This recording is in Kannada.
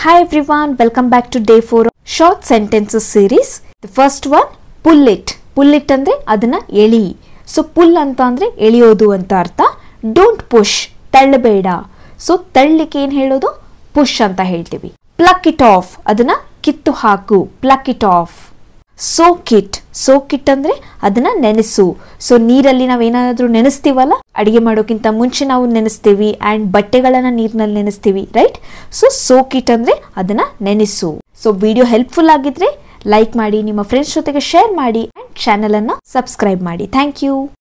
Hi everyone, welcome back to day 4 short sentences series. The first one, pull it. Pull it ಅಂದ್ರೆ ಅದನ್ನ ಎಳಿ. So pull ಅಂತ ಅಂದ್ರೆ ಎಳಿಯೋದು ಅಂತ ಅರ್ಥ. Don't push, ತಳ್ಳಬೇಡ. So ತಳ್ಳಿಕ್ಕೆ ಏನು ಹೇಳೋದು? Push ಅಂತ ಹೇಳ್ತೀವಿ. Pluck it off, ಅದನ್ನ ಕಿತ್ತು ಹಾಕು. Pluck it off. Soak it. Soak it ಅಂದ್ರೆ ಅದನ್ನ ನೆನೆಸು. ಸೊ ನೀರಲ್ಲಿ ನಾವೇನಾದ್ರೂ ನೆನೆಸ್ತೀವಲ್ಲ, ಅಡಿಗೆ ಮಾಡೋಕ್ಕಿಂತ ಮುಂಚೆ ನಾವು ನೆನೆಸ್ತೀವಿ ಅಂಡ್ ಬಟ್ಟೆಗಳನ್ನ ನೀರಿನಲ್ಲಿ ನೆನೆಸ್ತೀವಿ, ರೈಟ್? ಸೊ ಸೋಕ್ ಇಟ್ ಅಂದ್ರೆ ಅದನ್ನ ನೆನೆಸು. ಸೊ ವಿಡಿಯೋ ಹೆಲ್ಪ್ಫುಲ್ ಆಗಿದ್ರೆ ಲೈಕ್ ಮಾಡಿ, ನಿಮ್ಮ ಫ್ರೆಂಡ್ಸ್ ಜೊತೆಗೆ ಶೇರ್ ಮಾಡಿ ಅಂಡ್ ಚಾನೆಲ್ ಅನ್ನ ಸಬ್ಸ್ಕ್ರೈಬ್ ಮಾಡಿ. Thank you.